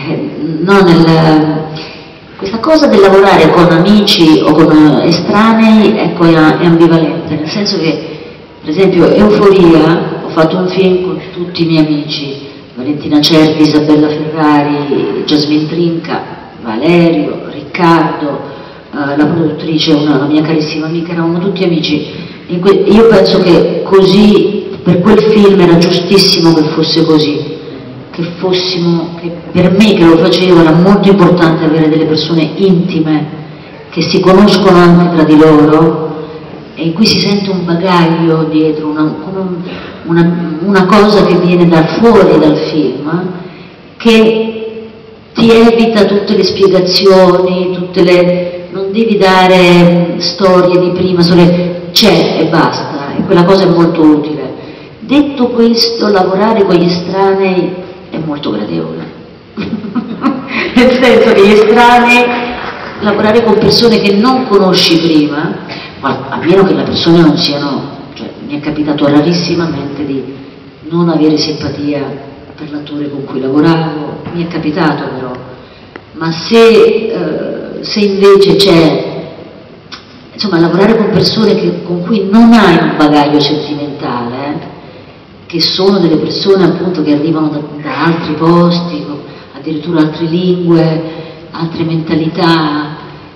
no, questa cosa del lavorare con amici o con estranei è poi è ambivalente, nel senso che, per esempio, Euforia, ho fatto un film con tutti i miei amici, Valentina Cervi, Isabella Ferrari, Jasmine Trinca, Valerio, Riccardo, la produttrice, una mia carissima amica, eravamo tutti amici. Io penso che così, per quel film era giustissimo che fosse così, che per me che lo facevo era molto importante avere delle persone intime, che si conoscono anche tra di loro, e in cui si sente un bagaglio dietro, una cosa che viene da fuori dal film, che ti evita tutte le spiegazioni, non devi dare storie di prima, c'è e basta, e quella cosa è molto utile. Detto questo, lavorare con gli estranei è molto gradevole, nel senso che gli estranei, lavorare con persone che non conosci prima, a meno che le persone non siano, cioè mi è capitato rarissimamente di non avere simpatia per l'attore con cui lavoravo, mi è capitato però, ma se invece c'è, insomma, lavorare con persone con cui non hai un bagaglio sentimentale, che sono delle persone appunto che arrivano da altri posti, addirittura altre lingue, altre mentalità,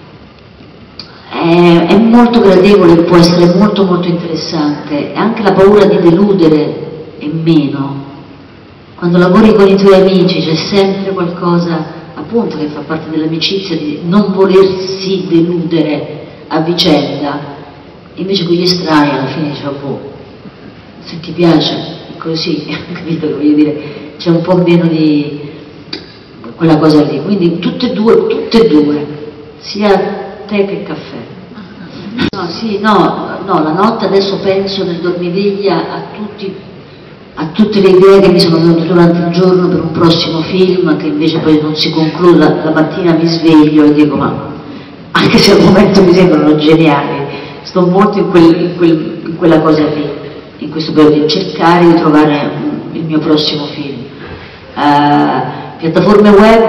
è molto gradevole, può essere molto molto interessante, e anche la paura di deludere è meno. Quando lavori con i tuoi amici c'è sempre qualcosa appunto che fa parte dell'amicizia, di non volersi deludere a vicenda, invece con gli estranei alla fine dice, boh, se ti piace è così, capito che voglio dire, c'è un po' meno di quella cosa lì, quindi tutte e due, sia tè che caffè. No, sì, no, la notte adesso penso nel dormiveglia a tutte le idee che mi sono venute durante il giorno per un prossimo film che invece poi non si conclude, la mattina mi sveglio e dico, ma anche se al momento mi sembrano geniali, sto molto in quella cosa lì, in questo periodo di cercare di trovare il mio prossimo film. Piattaforme web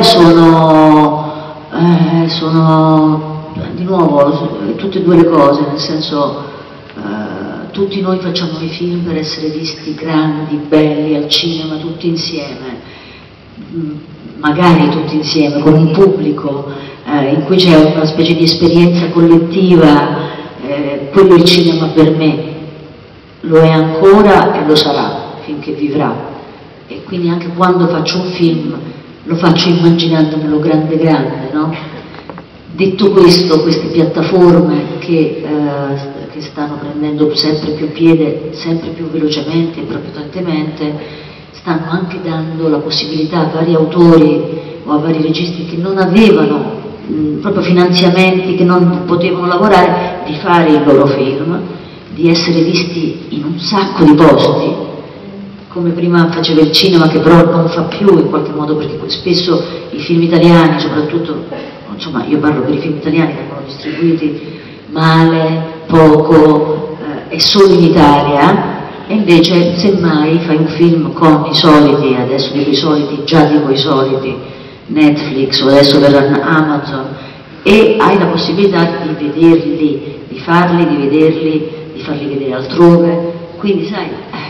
sono di nuovo tutte e due le cose, nel senso tutti noi facciamo i film per essere visti grandi, belli, al cinema, tutti insieme, magari tutti insieme, con un pubblico in cui c'è una specie di esperienza collettiva, quello è il cinema per me, lo è ancora e lo sarà finché vivrà, e quindi anche quando faccio un film lo faccio immaginandomelo grande, no? Detto questo, queste piattaforme che stanno prendendo sempre più piede, sempre più velocemente e prepotentemente, stanno anche dando la possibilità a vari autori o a vari registi che non avevano proprio finanziamenti, che non potevano lavorare, di fare il loro film, di essere visti in un sacco di posti, come prima faceva il cinema, che però non fa più in qualche modo, perché spesso i film italiani, soprattutto, insomma io parlo per i film italiani, vengono distribuiti male, poco, e solo in Italia, e invece semmai fai un film con i soliti, adesso dico i soliti, già dico i soliti, Netflix o adesso verranno Amazon, e hai la possibilità di vederli, di farli, di vederli, di farli vedere altrove, quindi sai,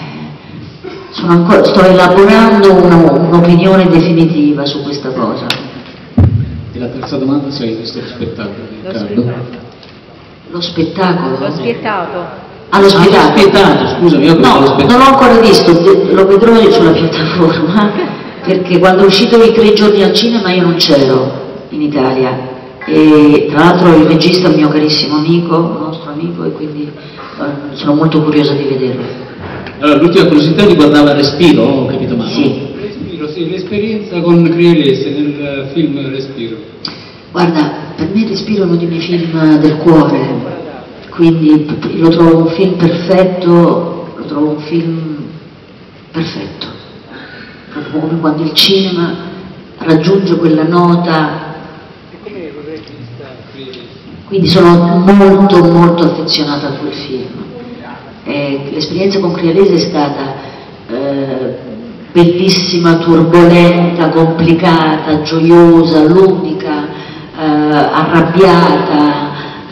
sto elaborando un'opinione definitiva su questa cosa. E la terza domanda, se hai visto lo spettacolo di Riccardo? Lo spettacolo? L'ho spietato. Ah, lo spettacolo, scusami, io no, non l'ho ancora visto, lo vedrò sulla piattaforma, perché quando è uscito i 3 giorni al cinema io non c'ero in Italia, e tra l'altro il regista è un mio carissimo amico, un nostro amico, e quindi sono molto curiosa di vederlo. Allora, l'ultima curiosità riguardava Respiro, ho capito male? Sì. Respiro, sì, l'esperienza con Criolese nel film Respiro. Guarda, per me Respiro è uno dei miei film del cuore, quindi lo trovo un film perfetto, proprio come quando il cinema raggiunge quella nota. E com'è il regista Criolese? Quindi sono molto molto affezionata a quel film. L'esperienza con Criolese è stata bellissima, turbolenta, complicata, gioiosa, ludica, arrabbiata,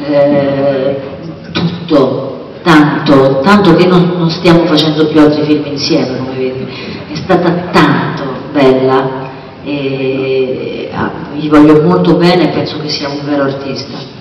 tutto, tanto che non stiamo facendo più altri film insieme, come vedi. È stata tanto bella e gli voglio molto bene e penso che sia un vero artista.